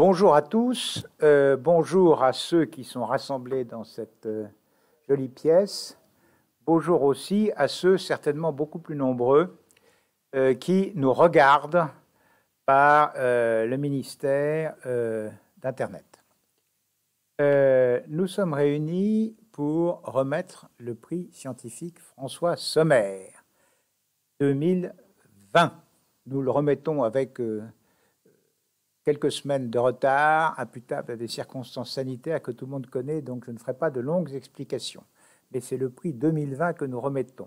Bonjour à tous, bonjour à ceux qui sont rassemblés dans cette jolie pièce. Bonjour aussi à ceux, certainement beaucoup plus nombreux, qui nous regardent par le ministère d'Internet. Nous sommes réunis pour remettre le prix scientifique François Sommer 2020. Nous le remettons avec quelques semaines de retard, imputable à des circonstances sanitaires que tout le monde connaît, donc je ne ferai pas de longues explications. Mais c'est le prix 2020 que nous remettons.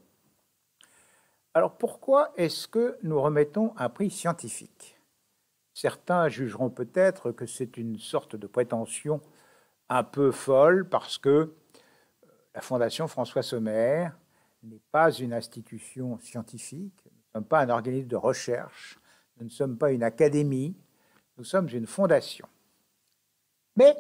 Alors pourquoi est-ce que nous remettons un prix scientifique? Certains jugeront peut-être que c'est une sorte de prétention un peu folle parce que la Fondation François Sommer n'est pas une institution scientifique, nous ne sommes pas un organisme de recherche, nous ne sommes pas une académie, nous sommes une fondation. Mais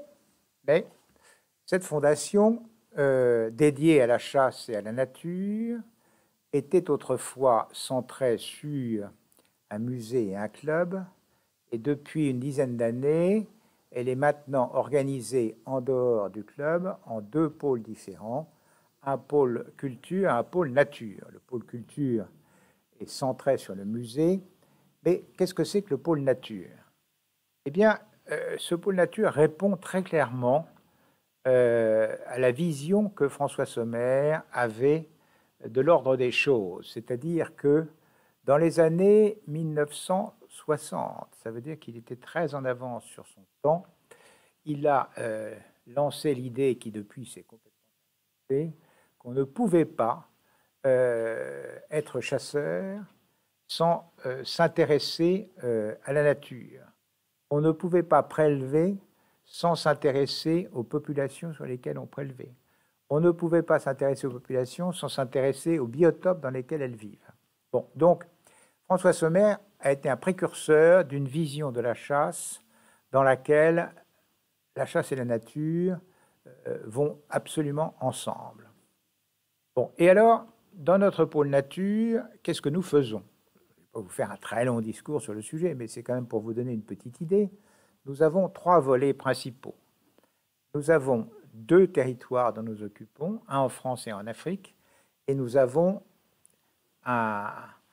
cette fondation dédiée à la chasse et à la nature était autrefois centrée sur un musée et un club, et depuis une dizaine d'années, elle est maintenant organisée en dehors du club en deux pôles différents, un pôle culture et un pôle nature. Le pôle culture est centré sur le musée, mais qu'est-ce que c'est que le pôle nature? Eh bien, ce pôle nature répond très clairement à la vision que François Sommer avait de l'ordre des choses, c'est-à-dire que dans les années 1960, ça veut dire qu'il était très en avance sur son temps, il a lancé l'idée qui depuis s'est complètement fait, qu'on ne pouvait pas être chasseur sans s'intéresser à la nature. On ne pouvait pas prélever sans s'intéresser aux populations sur lesquelles on prélevait. On ne pouvait pas s'intéresser aux populations sans s'intéresser aux biotopes dans lesquels elles vivent. Bon, donc, François Sommer a été un précurseur d'une vision de la chasse dans laquelle la chasse et la nature vont absolument ensemble. Bon, et alors, dans notre pôle nature, qu'est-ce que nous faisons? Je ne vais pas vous faire un très long discours sur le sujet, mais c'est quand même pour vous donner une petite idée. Nous avons trois volets principaux. Nous avons deux territoires dont nous occupons, un en France et un en Afrique, et nous avons un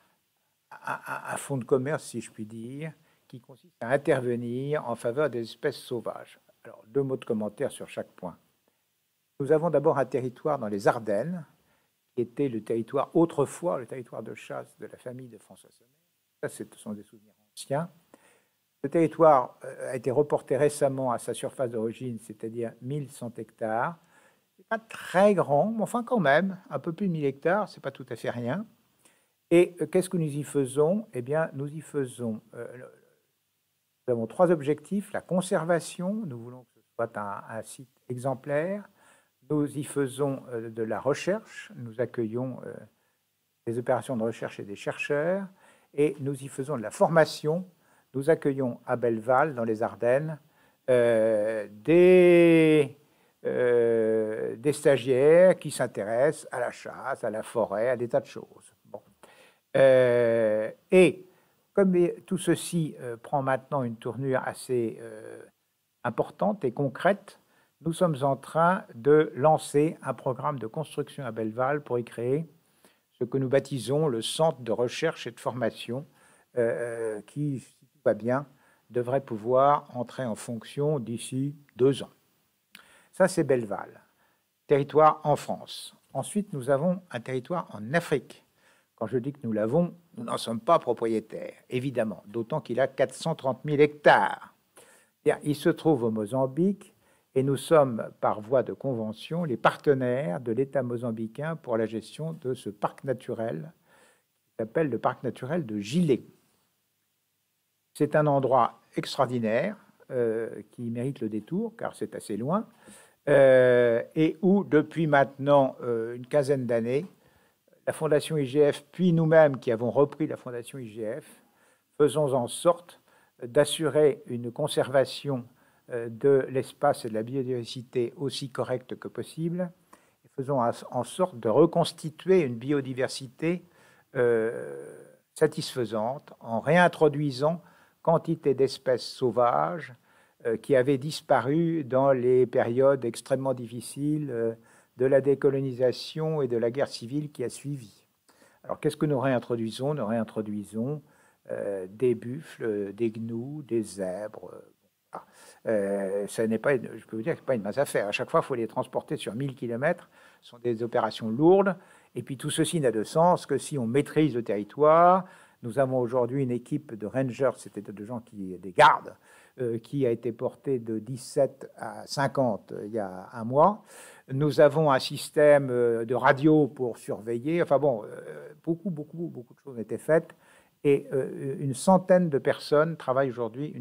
fonds de commerce, si je puis dire, qui consiste à intervenir en faveur des espèces sauvages. Alors, deux mots de commentaire sur chaque point. Nous avons d'abord un territoire dans les Ardennes, qui était le territoire autrefois, le territoire de chasse de la famille de François Sommer. Ça, ce sont des souvenirs anciens. Le territoire a été reporté récemment à sa surface d'origine, c'est-à-dire 1100 hectares. Ce n'est pas très grand, mais enfin quand même, un peu plus de 1000 hectares, ce n'est pas tout à fait rien. Et qu'est-ce que nous y faisons? Eh bien, nous y faisons... nous avons trois objectifs. La conservation, nous voulons que ce soit un site exemplaire. Nous y faisons de la recherche, nous accueillons des opérations de recherche et des chercheurs, et nous y faisons de la formation. Nous accueillons à Belleval, dans les Ardennes, des stagiaires qui s'intéressent à la chasse, à la forêt, à des tas de choses. Bon. Et comme tout ceci prend maintenant une tournure assez importante et concrète, nous sommes en train de lancer un programme de construction à Belleval pour y créer ce que nous baptisons le centre de recherche et de formation qui, si tout va bien, devrait pouvoir entrer en fonction d'ici 2 ans. Ça, c'est Belleval, territoire en France. Ensuite, nous avons un territoire en Afrique. Quand je dis que nous l'avons, nous n'en sommes pas propriétaires, évidemment, d'autant qu'il a 430 000 hectares. Il se trouve au Mozambique et nous sommes, par voie de convention, les partenaires de l'État mozambicain pour la gestion de ce parc naturel qui s'appelle le parc naturel de Gilé. C'est un endroit extraordinaire qui mérite le détour, car c'est assez loin, et où, depuis maintenant une quinzaine d'années, la Fondation IGF, puis nous-mêmes qui avons repris la Fondation IGF, faisons en sorte d'assurer une conservation de l'espace et de la biodiversité aussi correcte que possible, et faisons en sorte de reconstituer une biodiversité satisfaisante en réintroduisant quantité d'espèces sauvages qui avaient disparu dans les périodes extrêmement difficiles de la décolonisation et de la guerre civile qui a suivi. Alors, qu'est-ce que nous réintroduisons? Nous réintroduisons des buffles, des gnous, des zèbres. Ça n'est pas, je peux vous dire que ce n'est pas une mince affaire. À chaque fois, il faut les transporter sur 1000 km. Ce sont des opérations lourdes. Et puis, tout ceci n'a de sens que si on maîtrise le territoire. Nous avons aujourd'hui une équipe de rangers, c'est-à-dire de gens des gardes, qui a été portée de 17 à 50 il y a un mois. Nous avons un système de radio pour surveiller. Enfin bon, beaucoup de choses ont été faites. Et une centaine de personnes travaillent aujourd'hui,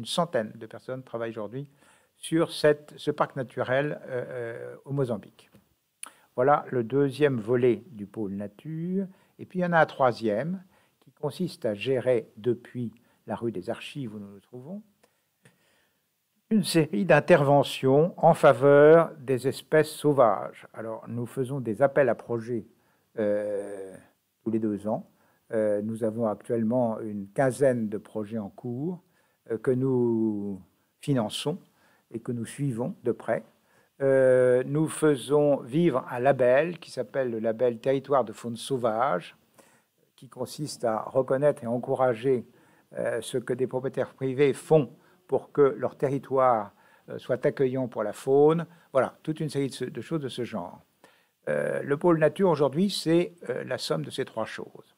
sur ce parc naturel au Mozambique. Voilà le deuxième volet du pôle nature. Et puis il y en a un troisième qui consiste à gérer depuis la rue des Archives où nous nous trouvons une série d'interventions en faveur des espèces sauvages. Alors nous faisons des appels à projets tous les 2 ans. Nous avons actuellement une quinzaine de projets en cours que nous finançons et que nous suivons de près. Nous faisons vivre un label qui s'appelle le label Territoire de faune sauvage, qui consiste à reconnaître et encourager ce que des propriétaires privés font pour que leur territoire soit accueillant pour la faune. Voilà, toute une série de choses de ce genre. Le pôle nature aujourd'hui, c'est la somme de ces 3 choses.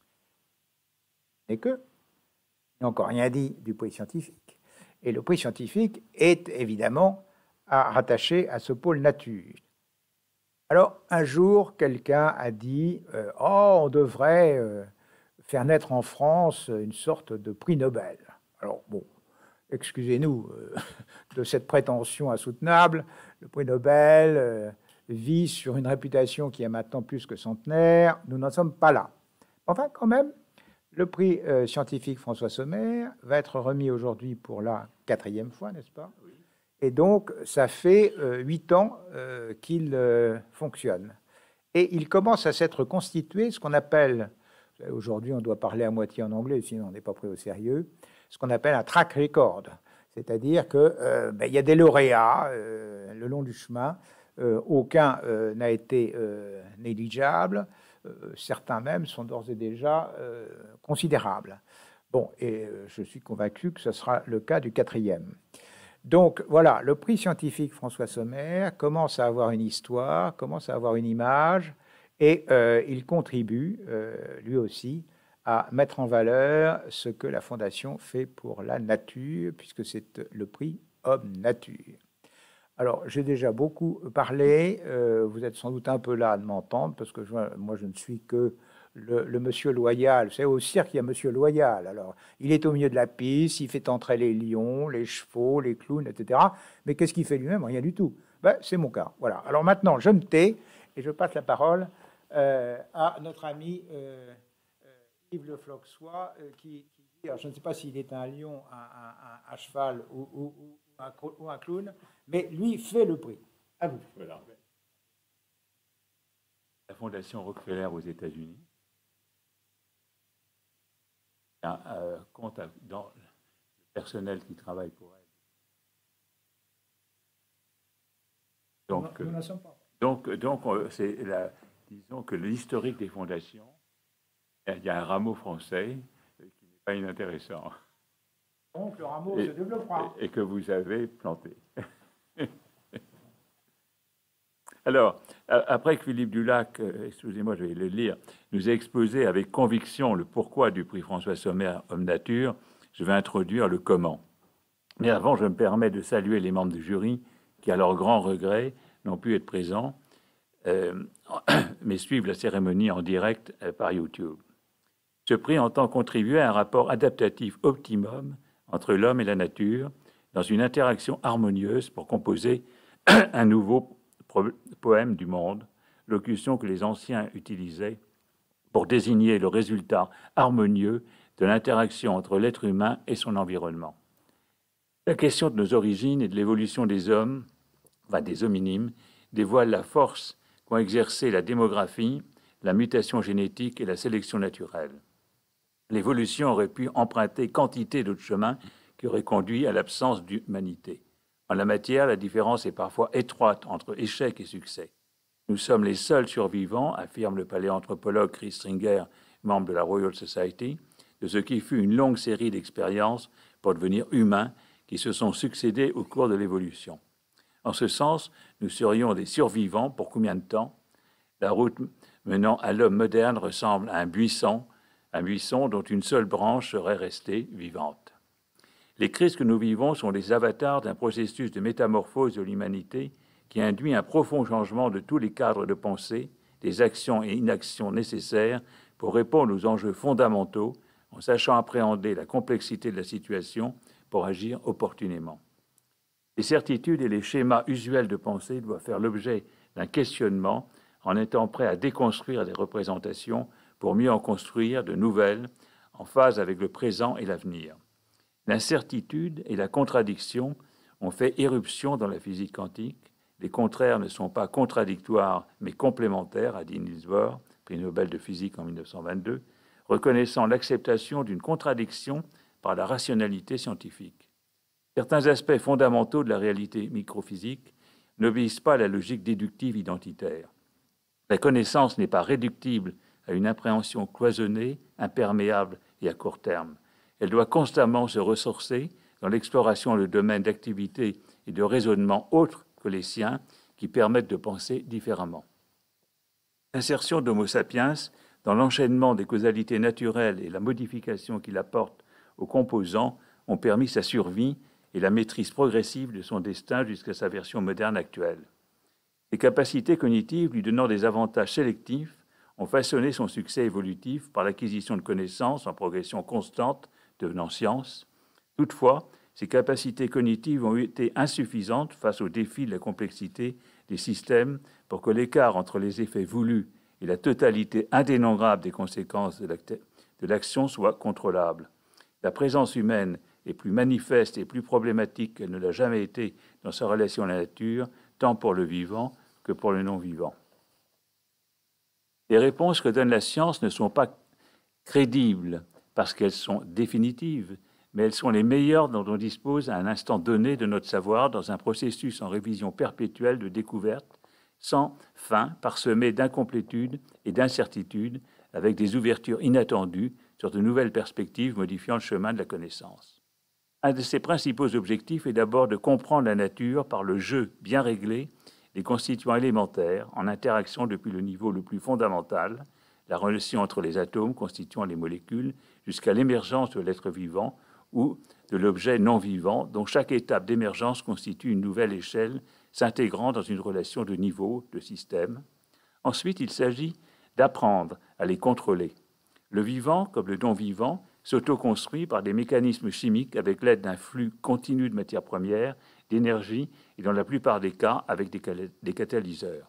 Et que, il n'a encore rien dit du prix scientifique. Et le prix scientifique est évidemment rattaché à ce pôle nature. Alors, un jour, quelqu'un a dit oh, on devrait faire naître en France une sorte de prix Nobel. Alors, bon, excusez-nous de cette prétention insoutenable. Le prix Nobel vit sur une réputation qui est maintenant plus que centenaire. Nous n'en sommes pas là. Enfin, quand même, le prix scientifique François Sommer va être remis aujourd'hui pour la 4e fois, n'est-ce pas? Oui. Et donc, ça fait 8 ans qu'il fonctionne. Et il commence à s'être constitué, ce qu'on appelle, aujourd'hui on doit parler à moitié en anglais, sinon on n'est pas pris au sérieux, ce qu'on appelle un track record. C'est-à-dire qu'il y a des lauréats le long du chemin. Aucun n'a été négligeable. Certains même sont d'ores et déjà considérables. Bon, et je suis convaincu que ce sera le cas du 4e. Donc voilà, le prix scientifique François Sommer commence à avoir une histoire, commence à avoir une image, et il contribue, lui aussi, à mettre en valeur ce que la Fondation fait pour la nature, puisque c'est le prix Homme-Nature. Alors, j'ai déjà beaucoup parlé. Vous êtes sans doute un peu là à m'entendre, parce que moi, je ne suis que le monsieur loyal. Vous savez, au cirque, il y a monsieur loyal. Alors, il est au milieu de la piste, il fait entrer les lions, les chevaux, les clowns, etc. Mais qu'est-ce qu'il fait lui-même? Rien du tout. Ben, c'est mon cas. Voilà. Alors maintenant, je me tais et je passe la parole à notre ami Yves Le Floxois, qui dit, alors, je ne sais pas s'il est un lion, un cheval ou un clown, mais lui fait le prix. À vous. Voilà. La Fondation Rockefeller aux États-Unis compte dans le personnel qui travaille pour elle. Donc, nous n'en sommes pas. Donc c'est disons que l'historique des fondations, il y a un rameau français qui n'est pas inintéressant. Donc le rameau se développera. Et que vous avez planté. Alors, après que Philippe Dulac, excusez-moi, je vais le lire, nous a exposé avec conviction le pourquoi du prix François Sommer Homme-Nature, je vais introduire le comment. Mais avant, je me permets de saluer les membres du jury qui, à leur grand regret, n'ont pu être présents, mais suivent la cérémonie en direct par YouTube. Ce prix entend contribuer à un rapport adaptatif optimum entre l'homme et la nature, dans une interaction harmonieuse pour composer un nouveau poème du monde, locution que les anciens utilisaient pour désigner le résultat harmonieux de l'interaction entre l'être humain et son environnement. La question de nos origines et de l'évolution des hommes, des hominimes, dévoile la force qu'ont exercé la démographie, la mutation génétique et la sélection naturelle. L'évolution aurait pu emprunter quantité d'autres chemins qui auraient conduit à l'absence d'humanité. En la matière, la différence est parfois étroite entre échec et succès. Nous sommes les seuls survivants, affirme le paléanthropologue Chris Stringer, membre de la Royal Society, de ce qui fut une longue série d'expériences pour devenir humains qui se sont succédés au cours de l'évolution. En ce sens, nous serions des survivants pour combien de temps? La route menant à l'homme moderne ressemble à un buisson dont une seule branche serait restée vivante. Les crises que nous vivons sont les avatars d'un processus de métamorphose de l'humanité qui induit un profond changement de tous les cadres de pensée, des actions et inactions nécessaires pour répondre aux enjeux fondamentaux en sachant appréhender la complexité de la situation pour agir opportunément. Les certitudes et les schémas usuels de pensée doivent faire l'objet d'un questionnement en étant prêts à déconstruire des représentations pour mieux en construire de nouvelles en phase avec le présent et l'avenir. L'incertitude et la contradiction ont fait éruption dans la physique quantique. Les contraires ne sont pas contradictoires mais complémentaires, a dit Niels Bohr, prix Nobel de physique en 1922, reconnaissant l'acceptation d'une contradiction par la rationalité scientifique. Certains aspects fondamentaux de la réalité microphysique n'obéissent pas à la logique déductive identitaire. La connaissance n'est pas réductible à une appréhension cloisonnée, imperméable et à court terme. Elle doit constamment se ressourcer dans l'exploration de domaines d'activité et de raisonnement autres que les siens qui permettent de penser différemment. L'insertion d'Homo sapiens dans l'enchaînement des causalités naturelles et la modification qu'il apporte aux composants ont permis sa survie et la maîtrise progressive de son destin jusqu'à sa version moderne actuelle. Les capacités cognitives lui donnant des avantages sélectifs ont façonné son succès évolutif par l'acquisition de connaissances en progression constante devenant science. Toutefois, ces capacités cognitives ont été insuffisantes face aux défis de la complexité des systèmes pour que l'écart entre les effets voulus et la totalité indénombrable des conséquences de l'action soit contrôlable. La présence humaine est plus manifeste et plus problématique qu'elle ne l'a jamais été dans sa relation à la nature, tant pour le vivant que pour le non-vivant. Les réponses que donne la science ne sont pas crédibles parce qu'elles sont définitives, mais elles sont les meilleures dont on dispose à un instant donné de notre savoir dans un processus en révision perpétuelle de découverte, sans fin, parsemé d'incomplétudes et d'incertitudes, avec des ouvertures inattendues sur de nouvelles perspectives modifiant le chemin de la connaissance. Un de ses principaux objectifs est d'abord de comprendre la nature par le jeu bien réglé des constituants élémentaires en interaction depuis le niveau le plus fondamental, la relation entre les atomes constituant les molécules, jusqu'à l'émergence de l'être vivant ou de l'objet non vivant, dont chaque étape d'émergence constitue une nouvelle échelle s'intégrant dans une relation de niveau, de système. Ensuite, il s'agit d'apprendre à les contrôler. Le vivant, comme le non-vivant, s'autoconstruit par des mécanismes chimiques avec l'aide d'un flux continu de matières premières, d'énergie et dans la plupart des cas avec des catalyseurs.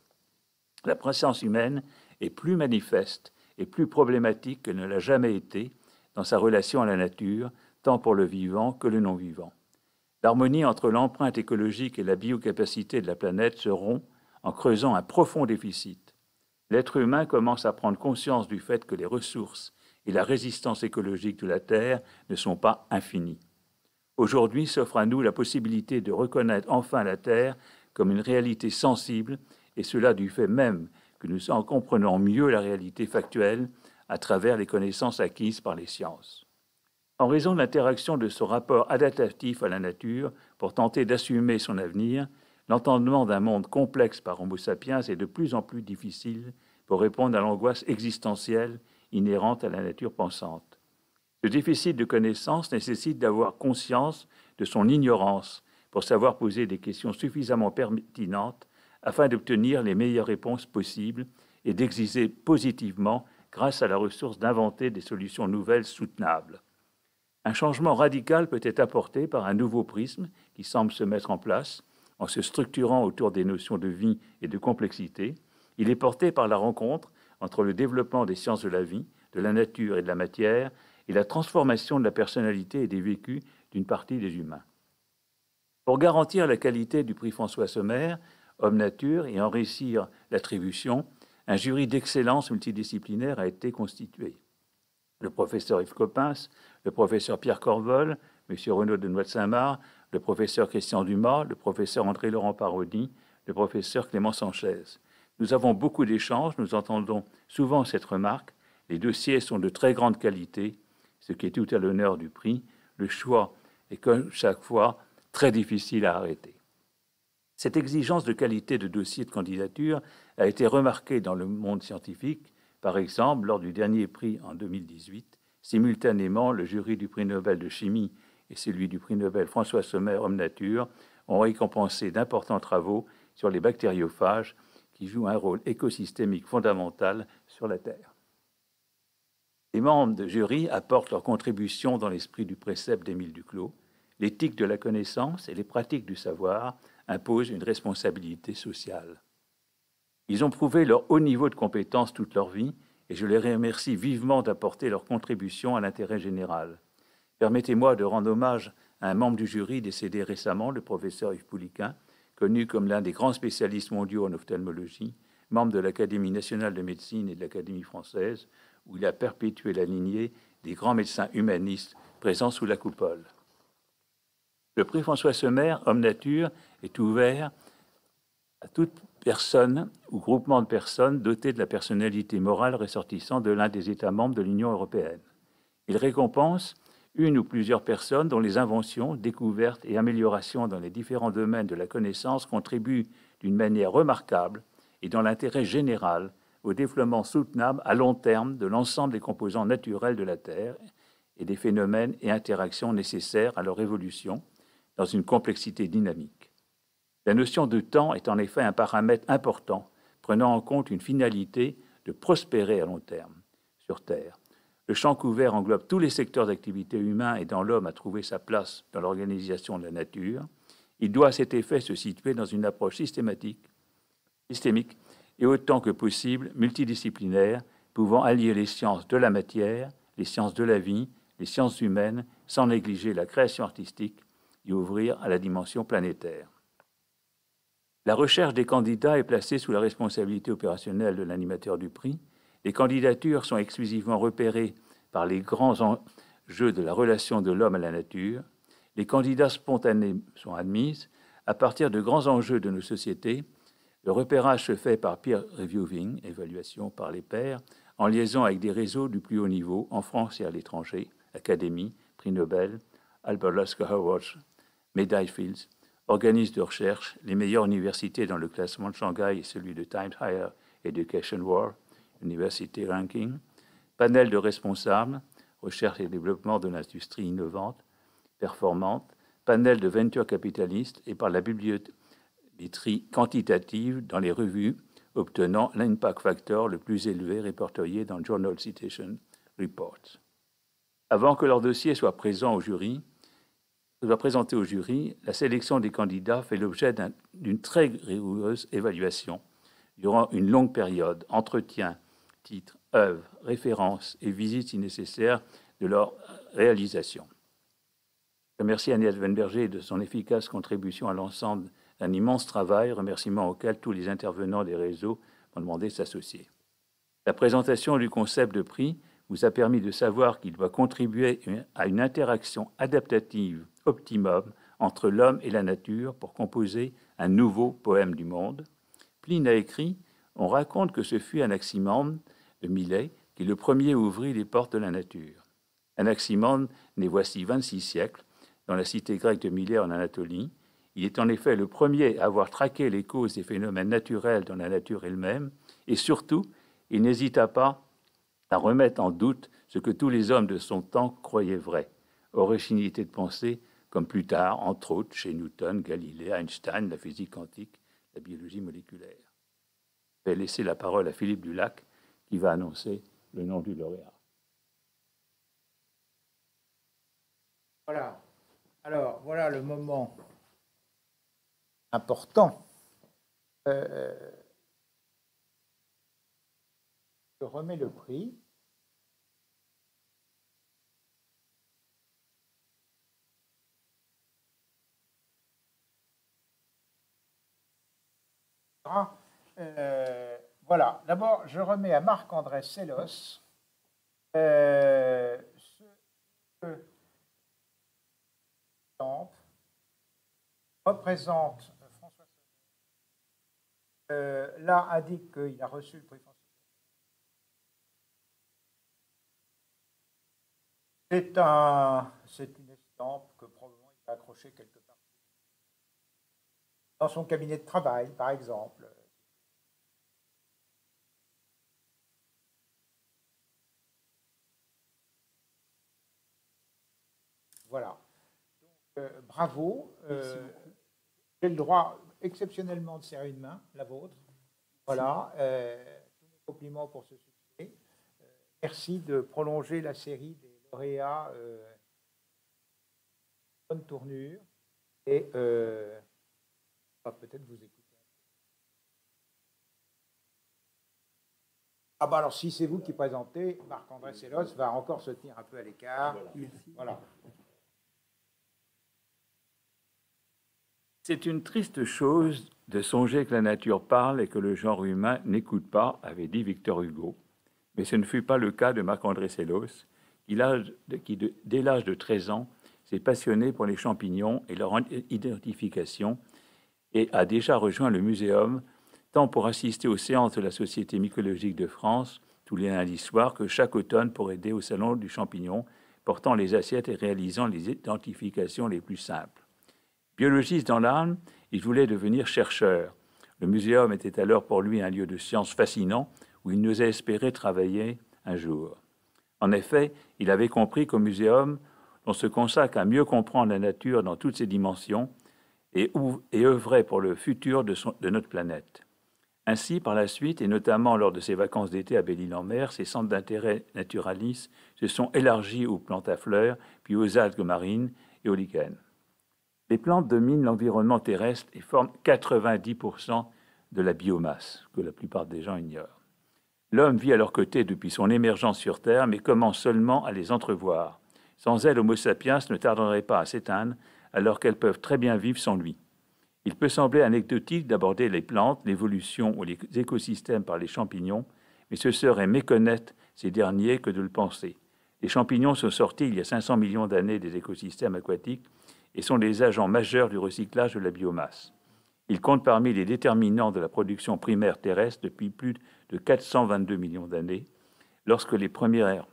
La présence humaine est plus manifeste et plus problématique qu'elle ne l'a jamais été dans sa relation à la nature, tant pour le vivant que le non-vivant. L'harmonie entre l'empreinte écologique et la biocapacité de la planète se rompt en creusant un profond déficit. L'être humain commence à prendre conscience du fait que les ressources et la résistance écologique de la Terre ne sont pas infinies. Aujourd'hui s'offre à nous la possibilité de reconnaître enfin la Terre comme une réalité sensible, et cela du fait même que nous en comprenons mieux la réalité factuelle à travers les connaissances acquises par les sciences. En raison de l'interaction de ce rapport adaptatif à la nature pour tenter d'assumer son avenir, l'entendement d'un monde complexe par Homo sapiens est de plus en plus difficile pour répondre à l'angoisse existentielle inhérente à la nature pensante. Ce déficit de connaissance nécessite d'avoir conscience de son ignorance pour savoir poser des questions suffisamment pertinentes afin d'obtenir les meilleures réponses possibles et d'exister positivement grâce à la ressource d'inventer des solutions nouvelles soutenables. Un changement radical peut être apporté par un nouveau prisme qui semble se mettre en place en se structurant autour des notions de vie et de complexité. Il est porté par la rencontre entre le développement des sciences de la vie, de la nature et de la matière et la transformation de la personnalité et des vécus d'une partie des humains. Pour garantir la qualité du prix François Sommer, Homme-Nature, et enrichir l'attribution, un jury d'excellence multidisciplinaire a été constitué. Le professeur Yves Coppens, le professeur Pierre Corvol, M. Renaud de Noix de Saint-Marc, le professeur Christian Dumas, le professeur André-Laurent Parodi, le professeur Clément Sanchez. Nous avons beaucoup d'échanges, nous entendons souvent cette remarque. Les dossiers sont de très grande qualité, ce qui est tout à l'honneur du prix. Le choix est, comme chaque fois, très difficile à arrêter. Cette exigence de qualité de dossier de candidature a été remarquée dans le monde scientifique. Par exemple, lors du dernier prix en 2018, simultanément, le jury du prix Nobel de chimie et celui du prix Nobel François Sommer Homme-Nature ont récompensé d'importants travaux sur les bactériophages qui jouent un rôle écosystémique fondamental sur la Terre. Les membres de jury apportent leur contribution dans l'esprit du précepte d'Émile Duclos. L'éthique de la connaissance et les pratiques du savoir imposent une responsabilité sociale. Ils ont prouvé leur haut niveau de compétence toute leur vie et je les remercie vivement d'apporter leur contribution à l'intérêt général. Permettez-moi de rendre hommage à un membre du jury décédé récemment, le professeur Yves Pouliquin, connu comme l'un des grands spécialistes mondiaux en ophtalmologie, membre de l'Académie nationale de médecine et de l'Académie française, où il a perpétué la lignée des grands médecins humanistes présents sous la coupole. Le prix François Sommer, Homme-Nature, est ouvert à toute personne ou groupement de personnes dotées de la personnalité morale ressortissant de l'un des États membres de l'Union européenne. Il récompense une ou plusieurs personnes dont les inventions, découvertes et améliorations dans les différents domaines de la connaissance contribuent d'une manière remarquable et dans l'intérêt général au développement soutenable à long terme de l'ensemble des composants naturels de la Terre et des phénomènes et interactions nécessaires à leur évolution dans une complexité dynamique. La notion de temps est en effet un paramètre important, prenant en compte une finalité de prospérer à long terme sur Terre. Le champ couvert englobe tous les secteurs d'activité humain aidant l'homme à trouver sa place dans l'organisation de la nature. Il doit à cet effet se situer dans une approche systémique et autant que possible multidisciplinaire, pouvant allier les sciences de la matière, les sciences de la vie, les sciences humaines, sans négliger la création artistique et ouvrir à la dimension planétaire. La recherche des candidats est placée sous la responsabilité opérationnelle de l'animateur du prix. Les candidatures sont exclusivement repérées par les grands enjeux de la relation de l'homme à la nature. Les candidats spontanés sont admis à partir de grands enjeux de nos sociétés. Le repérage se fait par peer reviewing, évaluation par les pairs, en liaison avec des réseaux du plus haut niveau, en France et à l'étranger, Académie, Prix Nobel, Albert Lasker Awards, Médaille Fields, organismes de recherche, les meilleures universités dans le classement de Shanghai et celui de Times Higher Education World, University Ranking, panel de responsables, recherche et développement de l'industrie innovante, performante, panel de venture capitalistes et par la bibliométrie quantitative dans les revues obtenant l'impact factor le plus élevé répertorié dans le Journal Citation Reports. Avant que leur dossier soit présenté au jury, la sélection des candidats fait l'objet d'une très rigoureuse évaluation durant une longue période, entretien, titres, œuvres, références et visites si nécessaire de leur réalisation. Je remercie Agnès Weinberger de son efficace contribution à l'ensemble d'un immense travail, remerciement auquel tous les intervenants des réseaux m'ont demandé de s'associer. La présentation du concept de prix vous a permis de savoir qu'il doit contribuer à une interaction adaptative optimum entre l'homme et la nature pour composer un nouveau poème du monde. Pline a écrit « On raconte que ce fut Anaximandre de Milet qui le premier ouvrit les portes de la nature. Anaximandre naît voici 26 siècles dans la cité grecque de Milet en Anatolie. Il est en effet le premier à avoir traqué les causes des phénomènes naturels dans la nature elle-même et surtout, il n'hésita pas à remettre en doute ce que tous les hommes de son temps croyaient vrai, originalité de pensée, comme plus tard, entre autres, chez Newton, Galilée, Einstein, la physique quantique, la biologie moléculaire. Je vais laisser la parole à Philippe Dulac, qui va annoncer le nom du lauréat. Voilà. Alors, voilà le moment important. Je remets le prix. Voilà, d'abord, je remets à Marc-André Sellos ce temple représente François là indique qu'il a reçu le prix François. C'est une estampe que probablement il a accrochée quelque part dans son cabinet de travail, par exemple. Voilà. Donc, bravo. J'ai le droit exceptionnellement de serrer une main, la vôtre. Voilà. Tous mes compliments pour ce succès. Merci de prolonger la série des lauréats bonne tournure. Et on va peut-être vous écouter. Ah bah alors si c'est vous qui présentez, Marc-André Sellos va encore se tenir un peu à l'écart. Voilà. C'est une triste chose de songer que la nature parle et que le genre humain n'écoute pas, avait dit Victor Hugo. Mais ce ne fut pas le cas de Marc-André Sellos, qui, dès l'âge de 13 ans, s'est passionné pour les champignons et leur identification et a déjà rejoint le muséum, tant pour assister aux séances de la Société mycologique de France tous les lundis soirs que chaque automne pour aider au salon du champignon, portant les assiettes et réalisant les identifications les plus simples. Biologiste dans l'âme, il voulait devenir chercheur. Le muséum était alors pour lui un lieu de science fascinant où il n'osait espérer travailler un jour. En effet, il avait compris qu'au muséum, on se consacre à mieux comprendre la nature dans toutes ses dimensions et œuvrait pour le futur de notre planète. Ainsi, par la suite, et notamment lors de ses vacances d'été à Belle-Île-en-Mer, ses centres d'intérêt naturalistes se sont élargis aux plantes à fleurs, puis aux algues marines et aux lichens. Les plantes dominent l'environnement terrestre et forment 90% de la biomasse, que la plupart des gens ignorent. L'homme vit à leur côté depuis son émergence sur Terre, mais commence seulement à les entrevoir. Sans elles, Homo sapiens ne tarderait pas à s'éteindre, alors qu'elles peuvent très bien vivre sans lui. Il peut sembler anecdotique d'aborder les plantes, l'évolution ou les écosystèmes par les champignons, mais ce serait méconnaître ces derniers que de le penser. Les champignons sont sortis il y a 500 millions d'années des écosystèmes aquatiques et sont les agents majeurs du recyclage de la biomasse. Ils comptent parmi les déterminants de la production primaire terrestre depuis plus de 422 millions d'années, lorsque les premières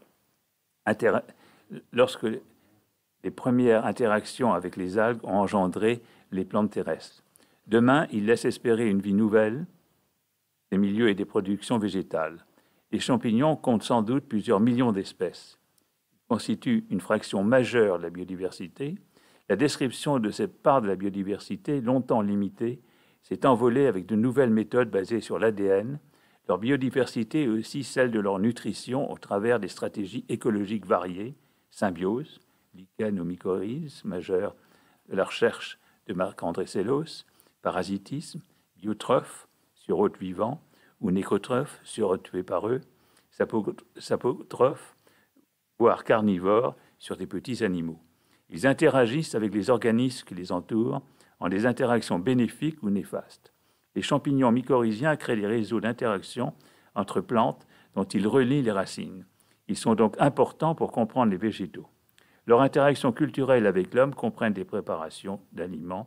interactions avec les algues ont engendré les plantes terrestres. Demain, ils laissent espérer une vie nouvelle des milieux et des productions végétales. Les champignons comptent sans doute plusieurs millions d'espèces. Ils constituent une fraction majeure de la biodiversité. La description de cette part de la biodiversité, longtemps limitée, s'est envolée avec de nouvelles méthodes basées sur l'ADN. Leur biodiversité est aussi celle de leur nutrition au travers des stratégies écologiques variées, symbiose, lichen ou mycorhize, majeur de la recherche de Marc-André Sellos, parasitisme, biotrophe, sur hôtes vivants, ou nécrotrophe, sur hôtes tués par eux, sapotrophe, voire carnivore, sur des petits animaux. Ils interagissent avec les organismes qui les entourent en des interactions bénéfiques ou néfastes. Les champignons mycorhiziens créent des réseaux d'interaction entre plantes dont ils relient les racines. Ils sont donc importants pour comprendre les végétaux. Leurs interactions culturelles avec l'homme comprennent des préparations d'aliments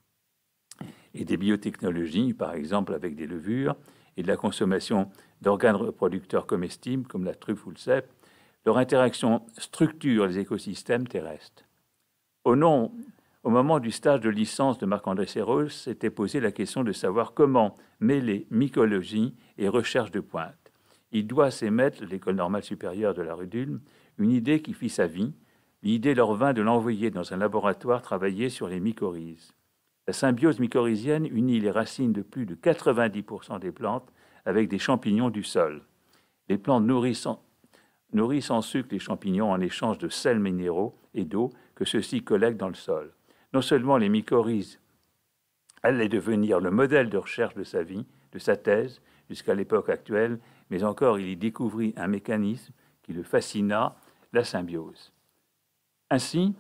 et des biotechnologies, par exemple avec des levures, et de la consommation d'organes reproducteurs comestibles comme la truffe ou le cèpe. Leur interaction structure les écosystèmes terrestres. Au moment du stage de licence de Marc-André Sellos, s'était posé la question de savoir comment mêler mycologie et recherche de pointe. Il doit s'émettre, l'École normale supérieure de la rue d'Ulm, une idée qui fit sa vie. L'idée leur vint de l'envoyer dans un laboratoire travailler sur les mycorhizes. La symbiose mycorhizienne unit les racines de plus de 90% des plantes avec des champignons du sol. Les plantes nourrissent en sucre les champignons en échange de sels minéraux et d'eau que ceux-ci collectent dans le sol. Non seulement les mycorhizes allaient devenir le modèle de recherche de sa vie, de sa thèse, jusqu'à l'époque actuelle, mais encore il y découvrit un mécanisme qui le fascina, la symbiose. Ainsi,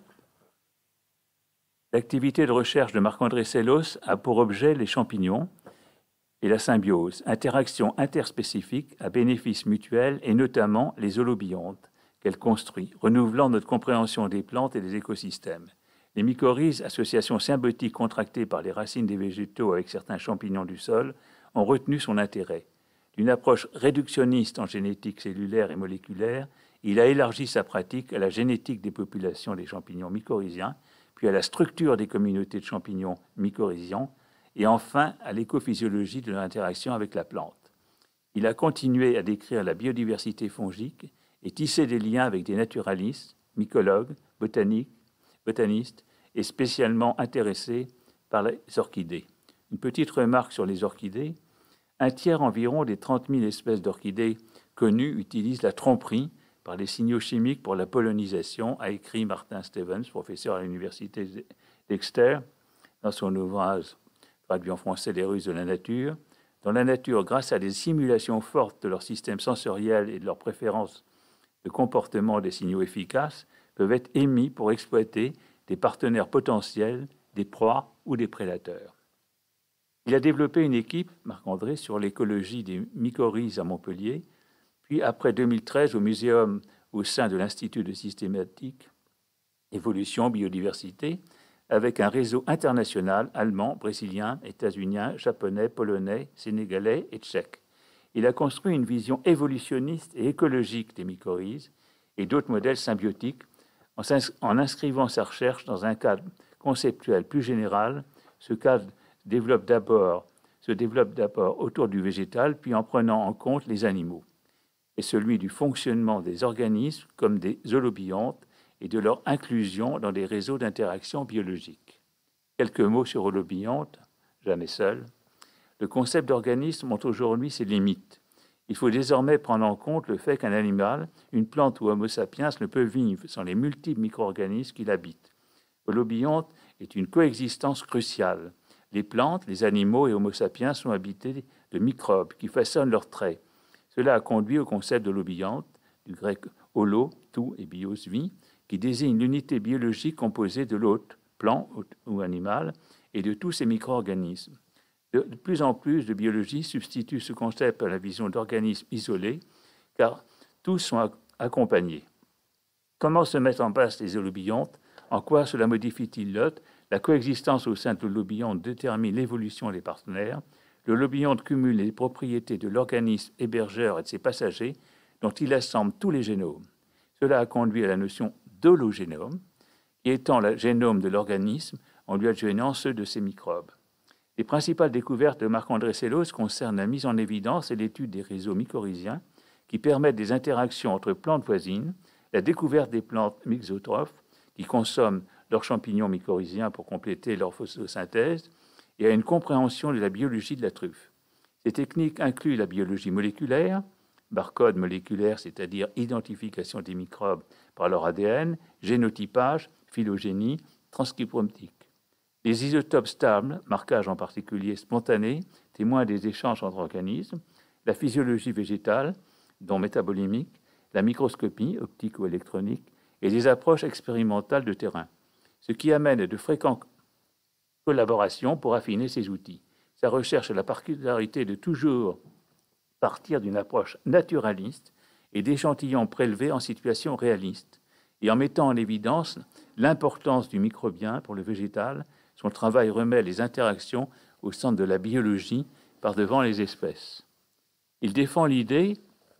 l'activité de recherche de Marc-André Sellos a pour objet les champignons et la symbiose, interaction interspécifique à bénéfice mutuel et notamment les holobiontes qu'elle construit, renouvelant notre compréhension des plantes et des écosystèmes. Les mycorhizes, associations symbiotiques contractées par les racines des végétaux avec certains champignons du sol, ont retenu son intérêt. D'une approche réductionniste en génétique cellulaire et moléculaire, il a élargi sa pratique à la génétique des populations des champignons mycorhiziens, puis à la structure des communautés de champignons mycorhiziens, et enfin à l'écophysiologie de leur interaction avec la plante. Il a continué à décrire la biodiversité fongique et tissé des liens avec des naturalistes, mycologues, botanistes et spécialement intéressés par les orchidées. Une petite remarque sur les orchidées. Un tiers environ des 30 000 espèces d'orchidées connues utilisent la tromperie par les signaux chimiques pour la pollinisation, a écrit Martin Stevens, professeur à l'université d'Exeter, dans son ouvrage traduit en français Les ruses de la nature. Dans la nature, grâce à des simulations fortes de leur système sensoriel et de leur préférence de comportement des signaux efficaces, peuvent être émis pour exploiter des partenaires potentiels, des proies ou des prédateurs. Il a développé une équipe, Marc-André, sur l'écologie des mycorhizes à Montpellier, puis après 2013 au Muséum au sein de l'Institut de systématique, évolution, biodiversité, avec un réseau international allemand, brésilien, états-unien, japonais, polonais, sénégalais et tchèque. Il a construit une vision évolutionniste et écologique des mycorhizes et d'autres modèles symbiotiques en inscrivant sa recherche dans un cadre conceptuel plus général. Ce cadre se développe d'abord autour du végétal, puis en prenant en compte les animaux, et celui du fonctionnement des organismes comme des holobiontes et de leur inclusion dans des réseaux d'interaction biologique. Quelques mots sur holobiontes, jamais seul. Le concept d'organisme montre aujourd'hui ses limites. Il faut désormais prendre en compte le fait qu'un animal, une plante ou Homo sapiens ne peut vivre sans les multiples micro-organismes qui l'habitent. Holobionte est une coexistence cruciale. Les plantes, les animaux et Homo sapiens sont habités de microbes qui façonnent leurs traits. Cela a conduit au concept d'holobionte, du grec holo, tout et bios, vie, qui désigne l'unité biologique composée de l'hôte, plant ou animal, et de tous ces micro-organismes. De plus en plus de biologie substitue ce concept à la vision d'organismes isolés, car tous sont accompagnés. Comment se mettent en place les holobiontes? En quoi cela modifie-t-il l'hôte? La coexistence au sein de l'holobionte détermine l'évolution des partenaires. Le holobionte cumule les propriétés de l'organisme hébergeur et de ses passagers, dont il assemble tous les génomes. Cela a conduit à la notion d'hologénome, qui étend le génome de l'organisme en lui adjoignant ceux de ses microbes. Les principales découvertes de Marc-André Sellos concernent la mise en évidence et l'étude des réseaux mycorhiziens qui permettent des interactions entre plantes voisines, la découverte des plantes mixotrophes qui consomment leurs champignons mycorhiziens pour compléter leur photosynthèse et à une compréhension de la biologie de la truffe. Ces techniques incluent la biologie moléculaire, barcode moléculaire, c'est-à-dire identification des microbes par leur ADN, génotypage, phylogénie, transcriptomique. Les isotopes stables, marquage en particulier spontané, témoins des échanges entre organismes, la physiologie végétale, dont métabolimique, la microscopie, optique ou électronique, et des approches expérimentales de terrain, ce qui amène de fréquentes collaborations pour affiner ces outils. Sa recherche a la particularité de toujours partir d'une approche naturaliste et d'échantillons prélevés en situation réaliste, et en mettant en évidence l'importance du microbien pour le végétal. Son travail remet les interactions au centre de la biologie par devant les espèces. Il défend l'idée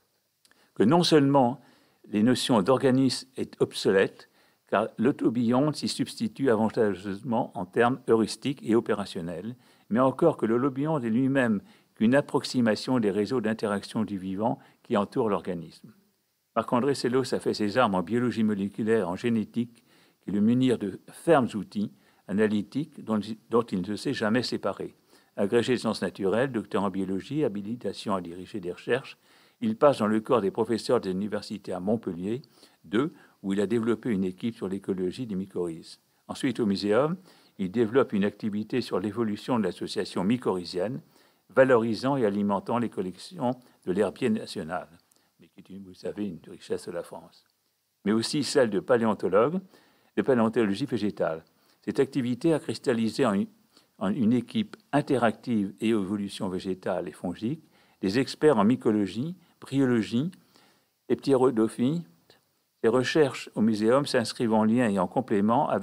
que non seulement les notions d'organisme est obsolète, car l'autobionte s'y substitue avantageusement en termes heuristiques et opérationnels, mais encore que l'holobionte est lui-même qu'une approximation des réseaux d'interaction du vivant qui entourent l'organisme. Marc-André Sellos a fait ses armes en biologie moléculaire, en génétique, qui le munirent de fermes outils analytiques dont il ne se s'est jamais séparé. Agrégé de sciences naturelles, docteur en biologie, habilitation à diriger des recherches, il passe dans le corps des professeurs de l'université à Montpellier, où il a développé une équipe sur l'écologie des mycorhizes. Ensuite, au Muséum, il développe une activité sur l'évolution de l'association mycorhizienne, valorisant et alimentant les collections de l'herbier national, mais qui est, vous savez, une richesse de la France, mais aussi celle de paléontologues, de paléontologie végétale. Cette activité a cristallisé en une équipe interactive et évolution végétale et fongique, des experts en mycologie, bryologie et ptérodophie. Ces recherches au Muséum s'inscrivent en lien et en complément avec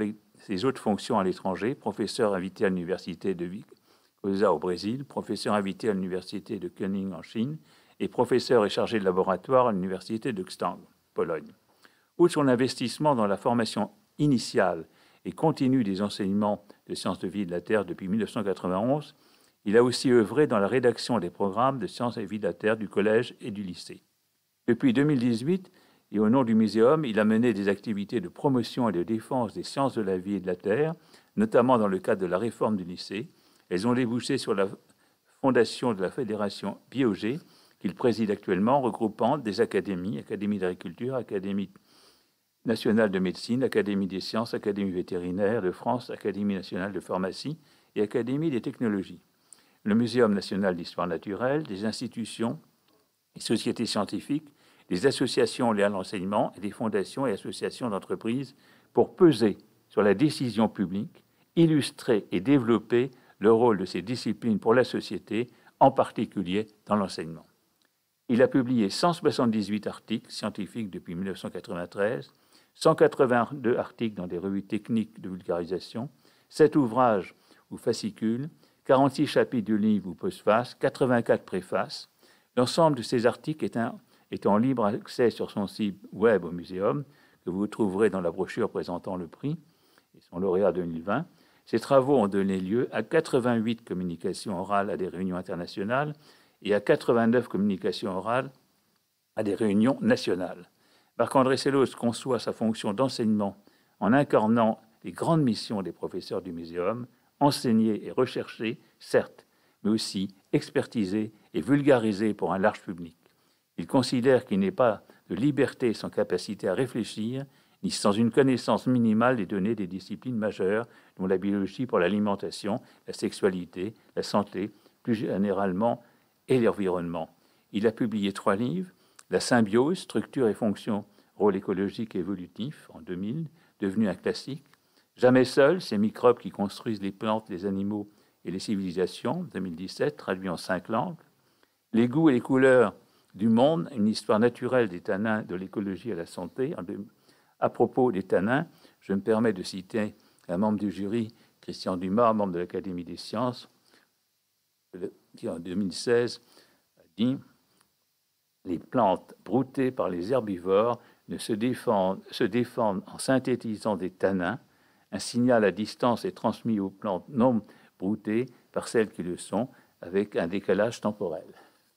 ses autres fonctions à l'étranger, professeur invité à l'université de Viçosa au Brésil, professeur invité à l'université de Konin en Chine et professeur et chargé de laboratoire à l'université de Gdańsk, Pologne. Outre son investissement dans la formation initiale et continue des enseignements de sciences de vie et de la Terre depuis 1991, il a aussi œuvré dans la rédaction des programmes de sciences et vie de la Terre du collège et du lycée. Depuis 2018, et au nom du Muséum, il a mené des activités de promotion et de défense des sciences de la vie et de la Terre, notamment dans le cadre de la réforme du lycée. Elles ont débouché sur la fondation de la Fédération Biogé, qu'il préside actuellement, regroupant des académies, Académie d'agriculture, Académie nationale de médecine, Académie des sciences, Académie vétérinaire de France, Académie nationale de pharmacie et Académie des technologies. Le Muséum national d'histoire naturelle, des institutions et sociétés scientifiques, des associations liées à l'enseignement et des fondations et associations d'entreprises pour peser sur la décision publique, illustrer et développer le rôle de ces disciplines pour la société, en particulier dans l'enseignement. Il a publié 178 articles scientifiques depuis 1993, 182 articles dans des revues techniques de vulgarisation, 7 ouvrages ou fascicules, 46 chapitres de livres ou postfaces, 84 préfaces. L'ensemble de ces articles est en libre accès sur son site web au Muséum, que vous trouverez dans la brochure présentant le prix et son lauréat 2020. Ces travaux ont donné lieu à 88 communications orales à des réunions internationales et à 89 communications orales à des réunions nationales. Marc-André Sellos conçoit sa fonction d'enseignement en incarnant les grandes missions des professeurs du Muséum, enseigner et rechercher, certes, mais aussi expertiser et vulgariser pour un large public. Il considère qu'il n'est pas de liberté sans capacité à réfléchir, ni sans une connaissance minimale des données des disciplines majeures, dont la biologie pour l'alimentation, la sexualité, la santé, plus généralement, et l'environnement. Il a publié 3 livres, La symbiose, structure et fonction, rôle écologique et évolutif, en 2000, devenu un classique. Jamais seul, ces microbes qui construisent les plantes, les animaux et les civilisations, 2017, traduit en 5 langues. Les goûts et les couleurs du monde, une histoire naturelle des tanins, de l'écologie à la santé. À propos des tanins, je me permets de citer un membre du jury, Christian Dumas, membre de l'Académie des sciences, qui en 2016 a dit « Les plantes broutées par les herbivores se défendent en synthétisant des tanins. Un signal à distance est transmis aux plantes non broutées par celles qui le sont, avec un décalage temporel. »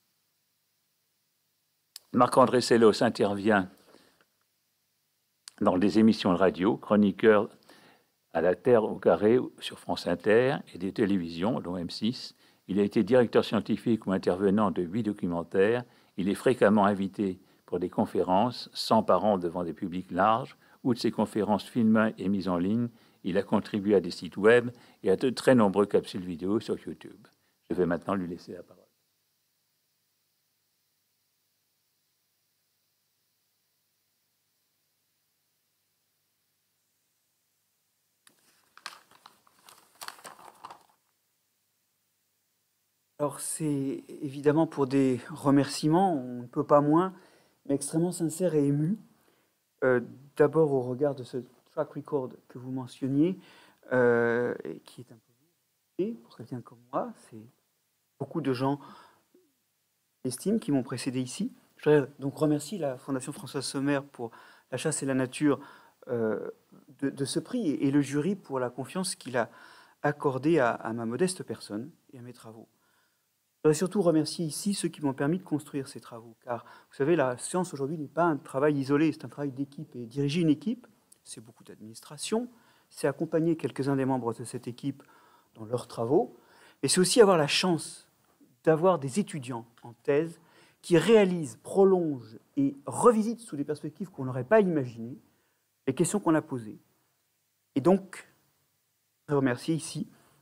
Marc-André Sellos intervient dans des émissions de radio, chroniqueur à la Terre au carré sur France Inter et des télévisions, dont M6. Il a été directeur scientifique ou intervenant de 8 documentaires. Il est fréquemment invité pour des conférences, 100 par an devant des publics larges. Outre ces conférences filmées et mises en ligne, il a contribué à des sites web et à de très nombreux capsules vidéo sur YouTube. Je vais maintenant lui laisser la parole. Alors c'est évidemment pour des remerciements, on ne peut pas moins, mais extrêmement sincère et ému. D'abord au regard de ce track record que vous mentionniez, qui est un peu pour quelqu'un comme moi. C'est beaucoup de gens estiment qui m'ont précédé ici. Je voudrais donc remercier la Fondation François Sommer pour la chasse et la nature de ce prix et le jury pour la confiance qu'il a accordée à ma modeste personne et à mes travaux. Je voudrais surtout remercier ici ceux qui m'ont permis de construire ces travaux, car vous savez, la science aujourd'hui n'est pas un travail isolé, c'est un travail d'équipe. Et diriger une équipe, c'est beaucoup d'administration, c'est accompagner quelques-uns des membres de cette équipe dans leurs travaux, mais c'est aussi avoir la chance d'avoir des étudiants en thèse qui réalisent, prolongent et revisitent sous des perspectives qu'on n'aurait pas imaginées les questions qu'on a posées. Et donc, je voudrais remercier ici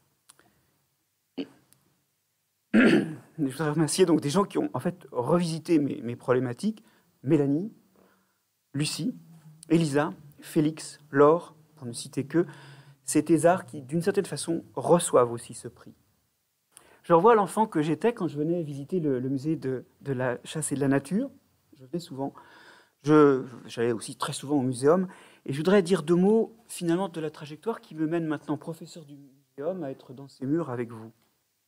je voudrais remercier donc des gens qui ont en fait revisité mes problématiques. Mélanie, Lucie, Elisa, Félix, Laure, pour ne citer que, ces thésards qui, d'une certaine façon, reçoivent aussi ce prix. Je revois l'enfant que j'étais quand je venais visiter le musée de la chasse et de la nature. Je venais souvent. J'allais aussi très souvent au muséum. Et je voudrais dire 2 mots, finalement, de la trajectoire qui me mène maintenant, professeur du muséum, à être dans ces murs avec vous.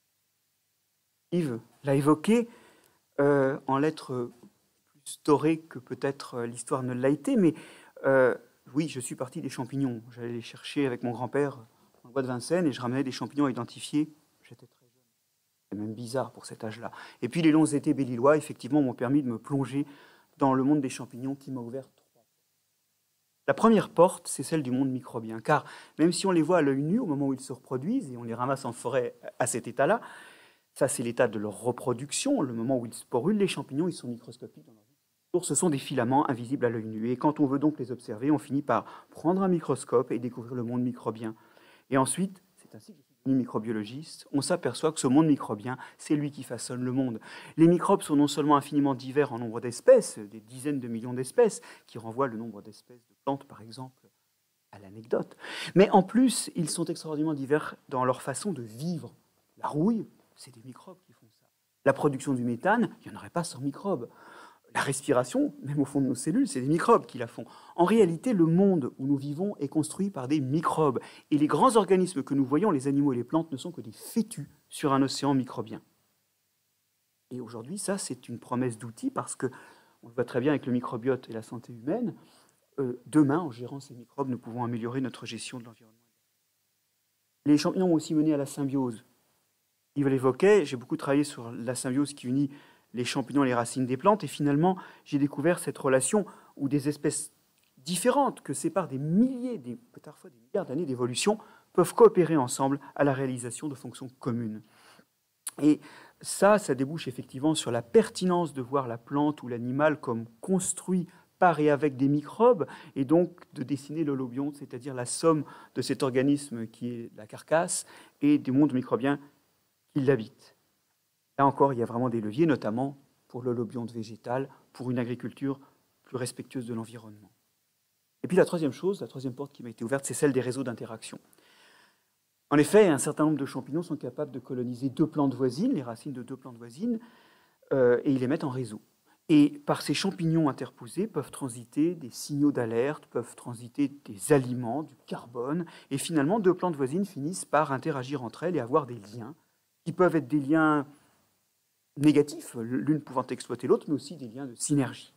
Yves l'a évoqué en lettres plus dorées que peut-être l'histoire ne l'a été, mais oui, je suis parti des champignons. J'allais les chercher avec mon grand-père dans le bois de Vincennes et je ramenais des champignons à identifier. J'étais très jeune. C'est même bizarre pour cet âge-là. Et puis les longs étés bellilois, effectivement, m'ont permis de me plonger dans le monde des champignons qui m'a ouvert 3 portes. La première porte, c'est celle du monde microbien, car même si on les voit à l'œil nu au moment où ils se reproduisent, et on les ramasse en forêt à cet état-là, ça c'est l'état de leur reproduction, le moment où ils sporulent, les champignons, ils sont microscopiques dans leur vie. Ce sont des filaments invisibles à l'œil nu, et quand on veut donc les observer, on finit par prendre un microscope et découvrir le monde microbien. Et ensuite, c'est ainsi que je suis devenu microbiologiste, on s'aperçoit que ce monde microbien, c'est lui qui façonne le monde. Les microbes sont non seulement infiniment divers en nombre d'espèces, des dizaines de millions d'espèces, qui renvoient le nombre d'espèces de plantes, par exemple, à l'anecdote, mais en plus, ils sont extraordinairement divers dans leur façon de vivre. La rouille, c'est des microbes qui font ça. La production du méthane, il n'y en aurait pas sans microbes. La respiration, même au fond de nos cellules, c'est des microbes qui la font. En réalité, le monde où nous vivons est construit par des microbes. Et les grands organismes que nous voyons, les animaux et les plantes, ne sont que des fétus sur un océan microbien. Et aujourd'hui, ça, c'est une promesse d'outil parce que, on le voit très bien avec le microbiote et la santé humaine, demain, en gérant ces microbes, nous pouvons améliorer notre gestion de l'environnement. Les champignons ont aussi mené à la symbiose. Yves l'évoquait, j'ai beaucoup travaillé sur la symbiose qui unit les champignons et les racines des plantes, et finalement, j'ai découvert cette relation où des espèces différentes, que séparent des milliers, parfois des milliards d'années d'évolution, peuvent coopérer ensemble à la réalisation de fonctions communes. Et ça débouche effectivement sur la pertinence de voir la plante ou l'animal comme construit par et avec des microbes, et donc de dessiner l'holobionte, c'est-à-dire la somme de cet organisme qui est la carcasse, et des mondes microbiens qui l'habitent. Là encore, il y a vraiment des leviers, notamment pour l'holobionte végétal, pour une agriculture plus respectueuse de l'environnement. Et puis la troisième porte qui m'a été ouverte, c'est celle des réseaux d'interaction. En effet, un certain nombre de champignons sont capables de coloniser 2 plantes voisines, les racines de 2 plantes voisines, et ils les mettent en réseau. Et par ces champignons interposés peuvent transiter des signaux d'alerte, peuvent transiter des aliments, du carbone, et finalement 2 plantes voisines finissent par interagir entre elles et avoir des liens, qui peuvent être des liens négatifs, l'une pouvant exploiter l'autre, mais aussi des liens de synergie.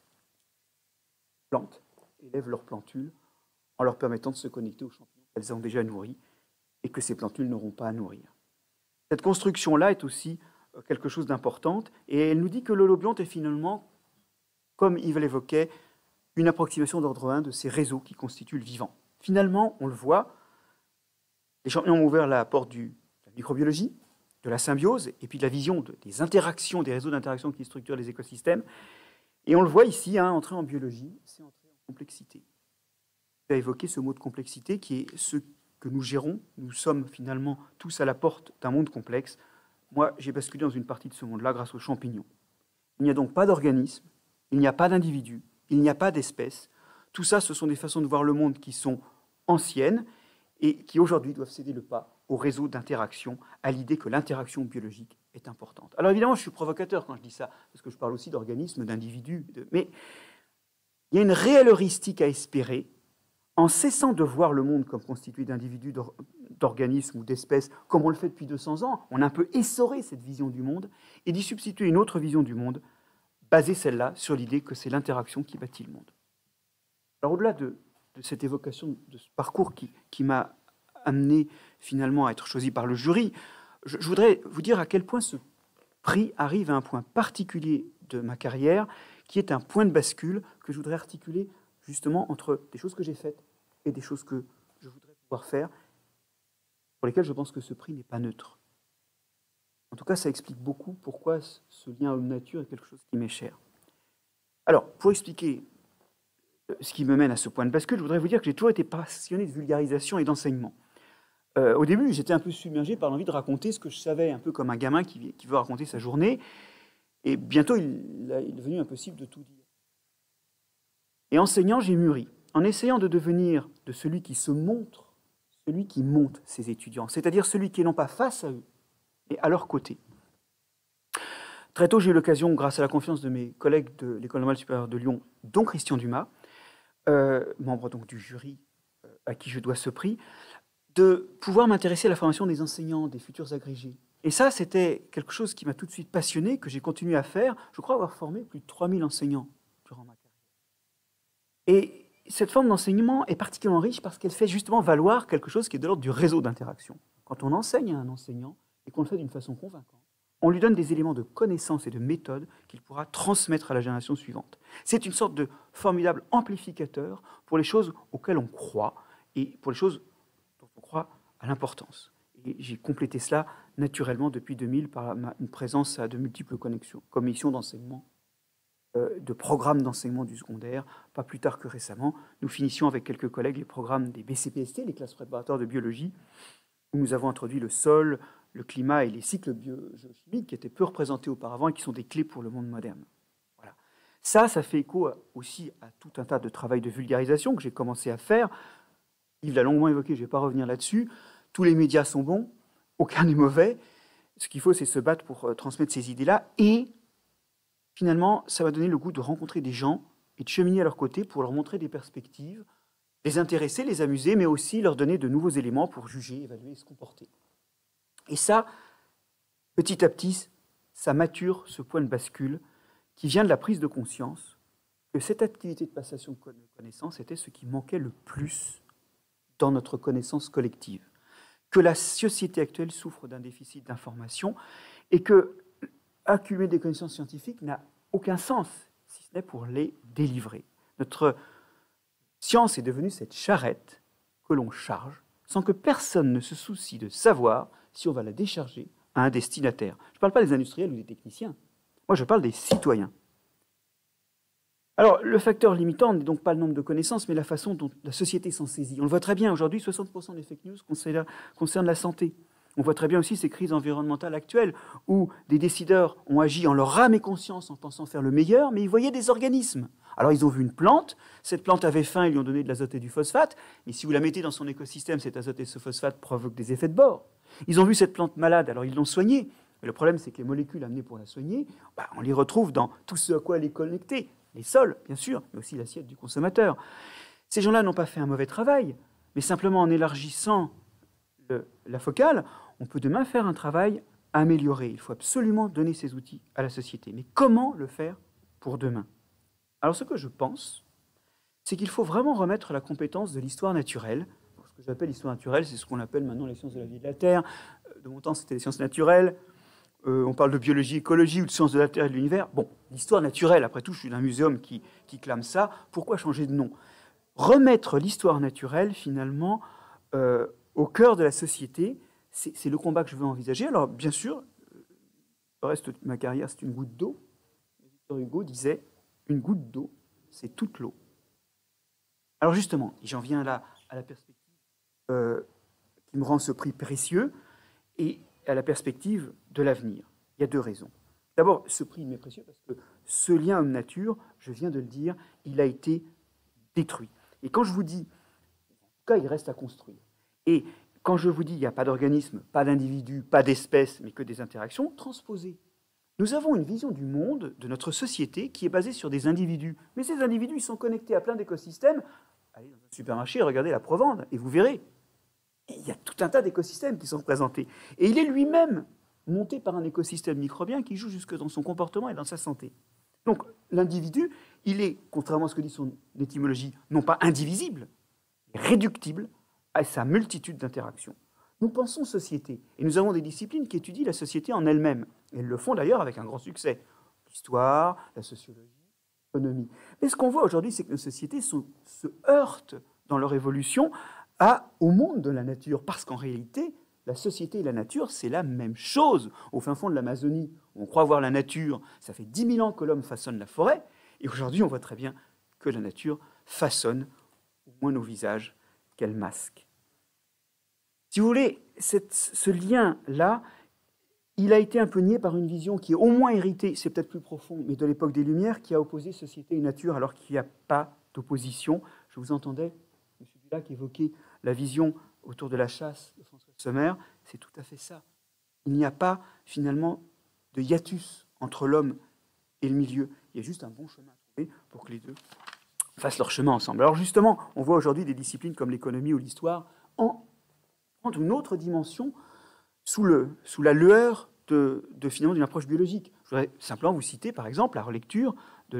Les plantes élèvent leurs plantules en leur permettant de se connecter aux champignons qu'elles ont déjà nourris et que ces plantules n'auront pas à nourrir. Cette construction-là est aussi quelque chose d'important, et elle nous dit que l'holobionte est finalement, comme Yves l'évoquait, une approximation d'ordre 1 de ces réseaux qui constituent le vivant. Finalement, on le voit, les champignons ont ouvert la porte de la microbiologie, de la symbiose, et puis de la vision des interactions, des réseaux d'interaction qui structurent les écosystèmes. Et on le voit ici, entrer en biologie, c'est entrer en complexité. Tu as évoqué ce mot de complexité qui est ce que nous gérons. Nous sommes finalement tous à la porte d'un monde complexe. Moi, j'ai basculé dans une partie de ce monde-là grâce aux champignons. Il n'y a donc pas d'organisme, il n'y a pas d'individu, il n'y a pas d'espèce. Tout ça, ce sont des façons de voir le monde qui sont anciennes et qui aujourd'hui doivent céder le pas au réseau d'interaction, à l'idée que l'interaction biologique est importante. Alors évidemment, je suis provocateur quand je dis ça, parce que je parle aussi d'organismes, d'individus, mais il y a une réelle heuristique à espérer en cessant de voir le monde comme constitué d'individus, d'organismes ou d'espèces, comme on le fait depuis 200 ans. On a un peu essoré cette vision du monde et d'y substituer une autre vision du monde, basée celle-là sur l'idée que c'est l'interaction qui bâtit le monde. Alors au-delà de cette évocation, de ce parcours qui m'a amené finalement à être choisi par le jury, je voudrais vous dire à quel point ce prix arrive à un point particulier de ma carrière, qui est un point de bascule que je voudrais articuler justement entre des choses que j'ai faites et des choses que je voudrais pouvoir faire, pour lesquelles je pense que ce prix n'est pas neutre. En tout cas, ça explique beaucoup pourquoi ce lien homme-nature est quelque chose qui m'est cher. Alors, pour expliquer ce qui me mène à ce point de bascule, je voudrais vous dire que j'ai toujours été passionné de vulgarisation et d'enseignement. Au début, j'étais un peu submergé par l'envie de raconter ce que je savais, un peu comme un gamin qui veut raconter sa journée. Et bientôt, il est devenu impossible de tout dire. Et enseignant, j'ai mûri, en essayant de devenir de celui qui se montre, celui qui monte ses étudiants, c'est-à-dire celui qui est non pas face à eux, mais à leur côté. Très tôt, j'ai eu l'occasion, grâce à la confiance de mes collègues de l'École normale supérieure de Lyon, dont Christian Dumas, membre donc du jury à qui je dois ce prix, de pouvoir m'intéresser à la formation des enseignants, des futurs agrégés. Et ça, c'était quelque chose qui m'a tout de suite passionné, que j'ai continué à faire. Je crois avoir formé plus de 3000 enseignants durant ma carrière. Et cette forme d'enseignement est particulièrement riche parce qu'elle fait justement valoir quelque chose qui est de l'ordre du réseau d'interaction. Quand on enseigne à un enseignant et qu'on le fait d'une façon convaincante, on lui donne des éléments de connaissance et de méthode qu'il pourra transmettre à la génération suivante. C'est une sorte de formidable amplificateur pour les choses auxquelles on croit et pour les choses dont on croit à l'importance. Et j'ai complété cela naturellement depuis 2000 par une présence à de multiples commissions d'enseignement, de programmes d'enseignement du secondaire. Pas plus tard que récemment, nous finissions avec quelques collègues les programmes des BCPST, les classes préparatoires de biologie, où nous avons introduit le sol, le climat et les cycles biogéochimiques qui étaient peu représentés auparavant et qui sont des clés pour le monde moderne. Voilà. Ça fait écho aussi à tout un tas de travail de vulgarisation que j'ai commencé à faire. Yves l'a longuement évoqué, je ne vais pas revenir là-dessus. Tous les médias sont bons, aucun n'est mauvais. Ce qu'il faut, c'est se battre pour transmettre ces idées-là. Et finalement, ça va donner le goût de rencontrer des gens et de cheminer à leur côté pour leur montrer des perspectives, les intéresser, les amuser, mais aussi leur donner de nouveaux éléments pour juger, évaluer et se comporter. Et ça, petit à petit, ça mature ce point de bascule qui vient de la prise de conscience que cette activité de passation de connaissances était ce qui manquait le plus dans notre connaissance collective, que la société actuelle souffre d'un déficit d'information et que accumuler des connaissances scientifiques n'a aucun sens, si ce n'est pour les délivrer. Notre science est devenue cette charrette que l'on charge sans que personne ne se soucie de savoir si on va la décharger à un destinataire. Je ne parle pas des industriels ou des techniciens. Moi, je parle des citoyens. Alors, le facteur limitant n'est donc pas le nombre de connaissances, mais la façon dont la société s'en saisit. On le voit très bien aujourd'hui, 60% des fake news concernent la santé. On voit très bien aussi ces crises environnementales actuelles où des décideurs ont agi en leur âme et conscience en pensant faire le meilleur, mais ils voyaient des organismes. Alors ils ont vu une plante, cette plante avait faim, ils lui ont donné de l'azote et du phosphate, mais si vous la mettez dans son écosystème, cet azote et ce phosphate provoquent des effets de bord. Ils ont vu cette plante malade, alors ils l'ont soignée. Mais le problème, c'est que les molécules amenées pour la soigner, on les retrouve dans tout ce à quoi elle est connectée. Les sols, bien sûr, mais aussi l'assiette du consommateur. Ces gens-là n'ont pas fait un mauvais travail, mais simplement en élargissant la focale, on peut demain faire un travail amélioré. Il faut absolument donner ces outils à la société. Mais comment le faire pour demain? Alors ce que je pense, c'est qu'il faut vraiment remettre la compétence de l'histoire naturelle. Ce que j'appelle l'histoire naturelle, c'est ce qu'on appelle maintenant les sciences de la vie et de la Terre. De mon temps, c'était les sciences naturelles. On parle de biologie, écologie ou de sciences de la Terre et de l'univers. Bon, l'histoire naturelle, après tout, je suis d'un muséum qui clame ça. Pourquoi changer de nom? Remettre l'histoire naturelle, finalement, au cœur de la société, c'est le combat que je veux envisager. Alors, bien sûr, le reste de ma carrière, c'est une goutte d'eau. Victor Hugo disait, une goutte d'eau, c'est toute l'eau. Alors justement, j'en viens là à la perspective qui me rend ce prix précieux et à la perspective de l'avenir. Il y a deux raisons. D'abord, ce prix m'est précieux parce que ce lien homme-nature, je viens de le dire, il a été détruit. Et quand je vous dis, en tout cas, il reste à construire. Et quand je vous dis, il n'y a pas d'organisme, pas d'individu, pas d'espèce, mais que des interactions transposées. Nous avons une vision du monde, de notre société, qui est basée sur des individus. Mais ces individus, ils sont connectés à plein d'écosystèmes. Allez dans un supermarché, regardez la provende, et vous verrez. Et il y a tout un tas d'écosystèmes qui sont représentés. Et il est lui-même monté par un écosystème microbien qui joue jusque dans son comportement et dans sa santé. Donc l'individu, il est, contrairement à ce que dit son étymologie, non pas indivisible, mais réductible à sa multitude d'interactions. Nous pensons société, et nous avons des disciplines qui étudient la société en elle-même. Et elles le font d'ailleurs avec un grand succès. L'histoire, la sociologie, l'économie. Mais ce qu'on voit aujourd'hui, c'est que nos sociétés se heurtent dans leur évolution au monde de la nature, parce qu'en réalité, la société et la nature, c'est la même chose. Au fin fond de l'Amazonie, on croit voir la nature, ça fait 10 000 ans que l'homme façonne la forêt, et aujourd'hui, on voit très bien que la nature façonne, au moins nos visages, qu'elle masque. Si vous voulez, ce lien-là, il a été un peu nié par une vision qui est au moins héritée, c'est peut-être plus profond, mais de l'époque des Lumières, qui a opposé société et nature alors qu'il n'y a pas d'opposition. Je vous entendais, M. Dulac, évoquer la vision autour de la chasse de François Sommer. C'est tout à fait ça. Il n'y a pas, finalement, de hiatus entre l'homme et le milieu. Il y a juste un bon chemin à trouver pour que les deux fassent leur chemin ensemble. Alors justement, on voit aujourd'hui des disciplines comme l'économie ou l'histoire en prendre une autre dimension sous la lueur finalement d'une approche biologique. Je voudrais simplement vous citer, par exemple, la relecture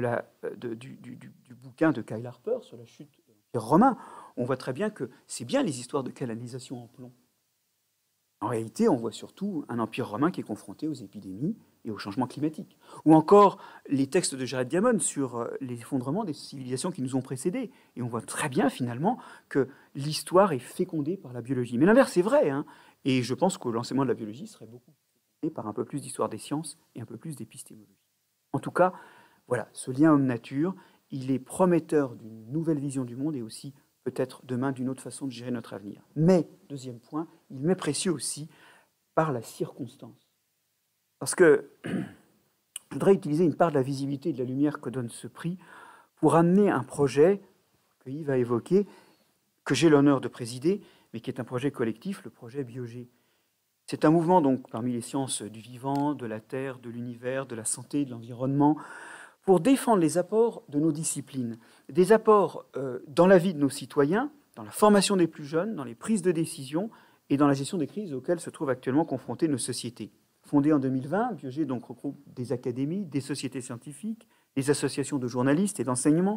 du bouquin de Kyle Harper sur la chute de l'Empire romain. On voit très bien que c'est bien les histoires de canalisation en plomb. En réalité, on voit surtout un empire romain qui est confronté aux épidémies et au changement climatique. Ou encore les textes de Jared Diamond sur l'effondrement des civilisations qui nous ont précédés. Et on voit très bien, finalement, que l'histoire est fécondée par la biologie. Mais l'inverse est vrai, hein. Et je pense que l'enseignement de la biologie serait beaucoup fécondé par un peu plus d'histoire des sciences et un peu plus d'épistémologie. En tout cas, voilà, ce lien homme-nature, il est prometteur d'une nouvelle vision du monde et aussi peut-être demain d'une autre façon de gérer notre avenir. Mais, deuxième point, il m'est précieux aussi par la circonstance. Parce que je voudrais utiliser une part de la visibilité et de la lumière que donne ce prix pour amener un projet que Yves a évoqué, que j'ai l'honneur de présider, mais qui est un projet collectif, le projet Biogé. C'est un mouvement donc parmi les sciences du vivant, de la terre, de l'univers, de la santé, de l'environnement, pour défendre les apports de nos disciplines, des apports dans la vie de nos citoyens, dans la formation des plus jeunes, dans les prises de décision et dans la gestion des crises auxquelles se trouvent actuellement confrontées nos sociétés. Fondé en 2020, Biogé donc regroupe des académies, des sociétés scientifiques, des associations de journalistes et d'enseignants,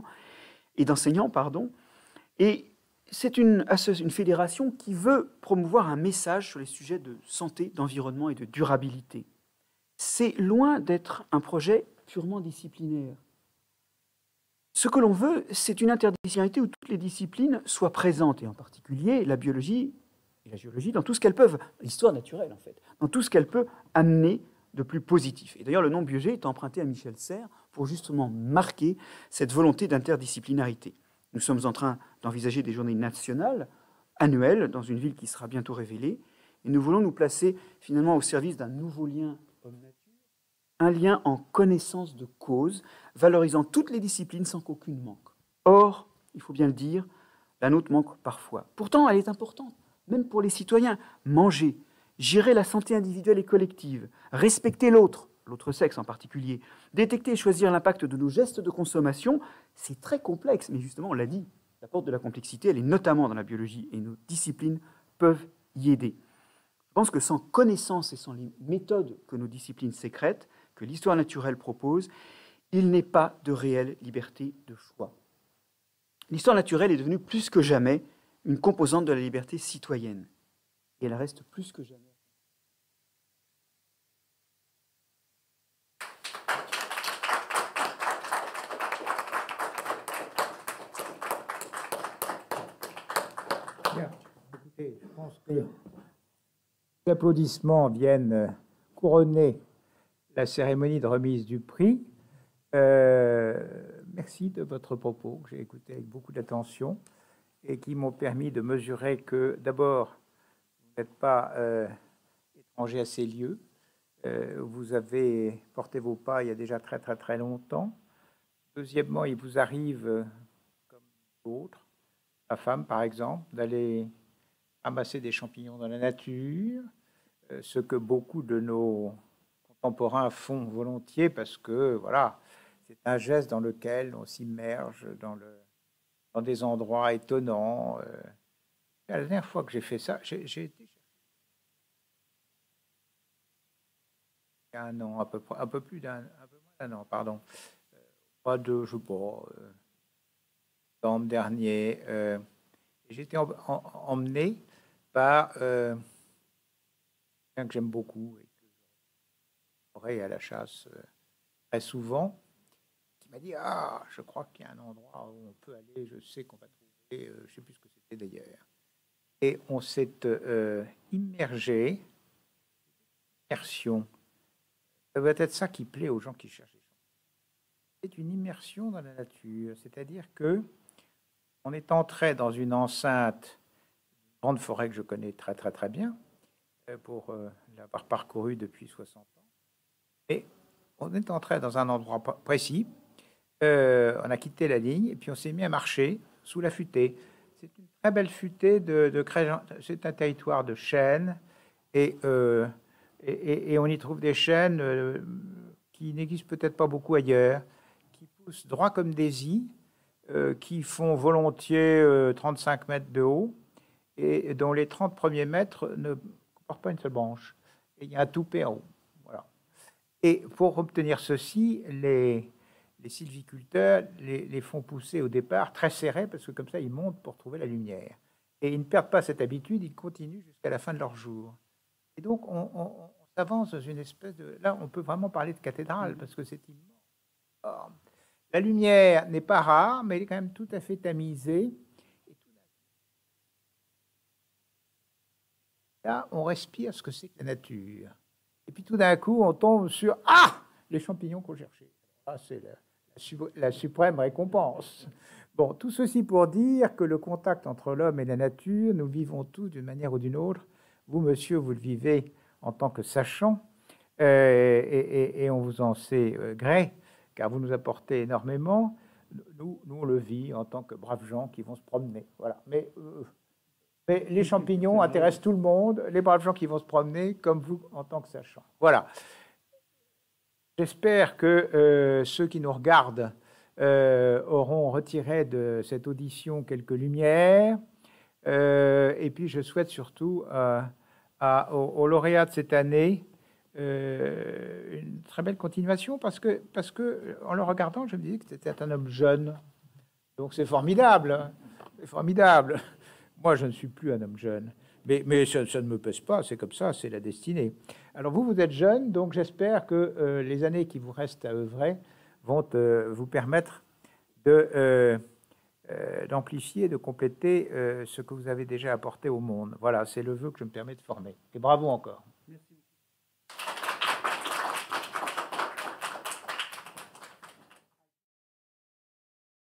et c'est une fédération qui veut promouvoir un message sur les sujets de santé, d'environnement et de durabilité. C'est loin d'être un projet purement disciplinaire. Ce que l'on veut, c'est une interdisciplinarité où toutes les disciplines soient présentes, et en particulier la biologie et la géologie, dans tout ce qu'elles peuvent, l'histoire naturelle en fait, dans tout ce qu'elles peuvent amener de plus positif. Et d'ailleurs, le nom Biogé est emprunté à Michel Serres pour justement marquer cette volonté d'interdisciplinarité. Nous sommes en train d'envisager des journées nationales, annuelles, dans une ville qui sera bientôt révélée, et nous voulons nous placer finalement au service d'un nouveau lien homme-nature, un lien en connaissance de cause, valorisant toutes les disciplines sans qu'aucune manque. Or, il faut bien le dire, la nôtre manque parfois. Pourtant, elle est importante, même pour les citoyens. Manger, gérer la santé individuelle et collective, respecter l'autre, l'autre sexe en particulier, détecter et choisir l'impact de nos gestes de consommation, c'est très complexe, mais justement, on l'a dit, la porte de la complexité, elle est notamment dans la biologie, et nos disciplines peuvent y aider. Je pense que sans connaissance et sans les méthodes que nos disciplines sécrètent, que l'histoire naturelle propose, il n'est pas de réelle liberté de choix. L'histoire naturelle est devenue plus que jamais une composante de la liberté citoyenne, et elle reste plus que jamais. Bien. Écoutez, je pense que les applaudissements viennent couronner la cérémonie de remise du prix. Merci de votre propos, que j'ai écouté avec beaucoup d'attention et qui m'ont permis de mesurer que, d'abord, vous n'êtes pas étranger à ces lieux. Vous avez porté vos pas il y a déjà très, très, très longtemps. Deuxièmement, il vous arrive, comme d'autres, la femme par exemple, d'aller ramasser des champignons dans la nature, ce que beaucoup de nos contemporains font volontiers parce que voilà, c'est un geste dans lequel on s'immerge dans des endroits étonnants. La dernière fois que j'ai fait ça, j'ai été il y a un an à peu près, un peu moins d'un an, pardon. Pas de, je sais pas, septembre dernier. J'ai été emmené par quelqu'un que j'aime beaucoup et que j'aurai à la chasse très souvent, qui m'a dit « Ah, je crois qu'il y a un endroit où on peut aller, je sais qu'on va trouver, je ne sais plus ce que c'était d'ailleurs. » Et on s'est immergé, immersion. Ça doit être ça qui plaît aux gens qui cherchent. C'est une immersion dans la nature, c'est-à-dire que on est entré dans une enceinte, une grande forêt que je connais très très très bien, pour l'avoir parcourue depuis 60 ans. Et on est entré dans un endroit précis, on a quitté la ligne et puis on s'est mis à marcher sous la futaie. C'est une très belle futaie c'est un territoire de chênes et on y trouve des chênes qui n'existent peut-être pas beaucoup ailleurs, qui poussent droit comme des i, qui font volontiers 35 mètres de haut et dont les 30 premiers mètres ne portent pas une seule branche. Et il y a un toupet en haut. Voilà. Et pour obtenir ceci, les sylviculteurs les font pousser au départ très serrés, parce que comme ça, ils montent pour trouver la lumière. Et ils ne perdent pas cette habitude, ils continuent jusqu'à la fin de leur jour. Et donc, on s'avance dans une espèce de... Là, on peut vraiment parler de cathédrale, parce que c'est immense. Or, la lumière n'est pas rare, mais elle est quand même tout à fait tamisée. Et là, on respire ce que c'est que la nature. Et puis tout d'un coup, on tombe sur les champignons qu'on cherchait. C'est la suprême récompense. Bon, tout ceci pour dire que le contact entre l'homme et la nature, nous vivons tous d'une manière ou d'une autre. Vous, monsieur, vous le vivez en tant que sachant, et on vous en sait gré, car vous nous apportez énormément. Nous, on le vit en tant que braves gens qui vont se promener. Voilà. Mais les champignons intéressent tout le monde, les braves gens qui vont se promener, comme vous en tant que sachant. Voilà. J'espère que ceux qui nous regardent auront retiré de cette audition quelques lumières. Et puis, je souhaite surtout aux lauréats de cette année une très belle continuation, parce que en le regardant, je me disais que c'était un homme jeune. Donc, c'est formidable. Hein. C'est formidable. Moi, je ne suis plus un homme jeune. Mais ça ne me pèse pas, c'est comme ça, c'est la destinée. Alors vous êtes jeune, donc j'espère que les années qui vous restent à œuvrer vont vous permettre d'amplifier, de compléter ce que vous avez déjà apporté au monde. Voilà, c'est le vœu que je me permets de former. Et bravo encore.